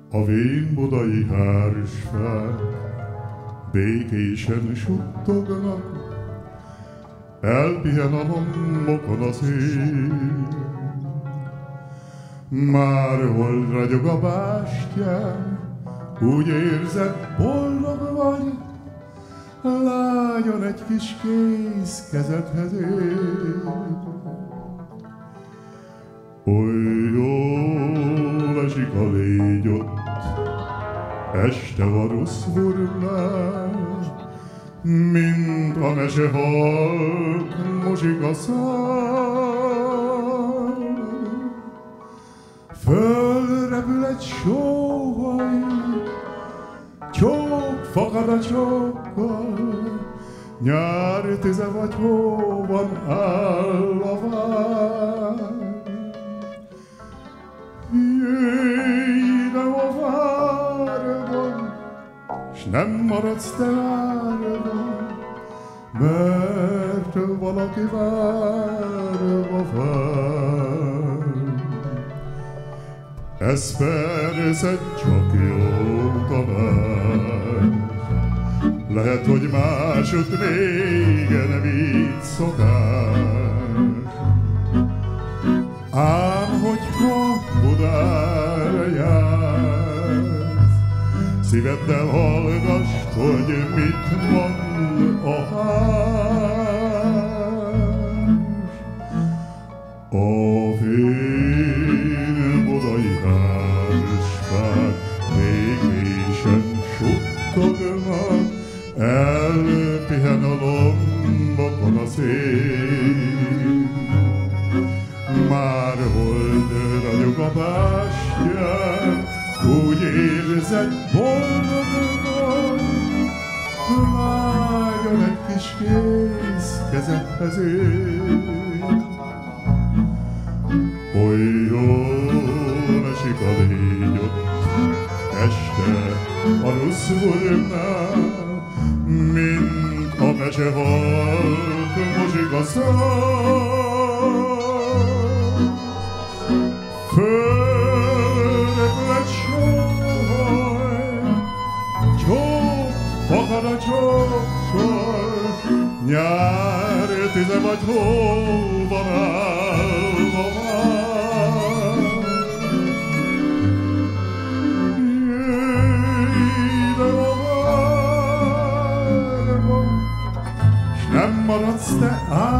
A vén budai hársfák békésen suttognak, elpihen a lombokon a szél. Már hold ragyog a bástyán, úgy érzed, boldog vagy, lágyan egy kis kéz kezedhez ér. Oly jól esik a légy ott, este Varuszvurnál, mint a mesehalk mosik a szál. Fölrepül egy sóhaj, csók fakad a csókkal, nyár tüze vagy hóban áll a vár. Jöjj ide a várban, s nem maradsz te várban, mert valaki várva vár. Ez persze csak jó tanács, lehet, hogy másod régen vicc szokás. Ám hogyha Budára jársz, szíveddel hallgassd, hogy mit mond a hárs. A fén budai hársfák békésen suttognak, elpihen a lombokon a szél. Már hold ragyog a bástyán, úgy érzed, boldog vagy, lágyan egy kis kéz kezedhez ér. Oly jól esik a légy ott, este Varuszvurnál, mint a mesehalk mosik a szál. Fölrepül egy sóhaj, csók fakad a csókkal, nyár tüze vagy hóban állva vár. Jöjj ide a várba, s nem maradsz te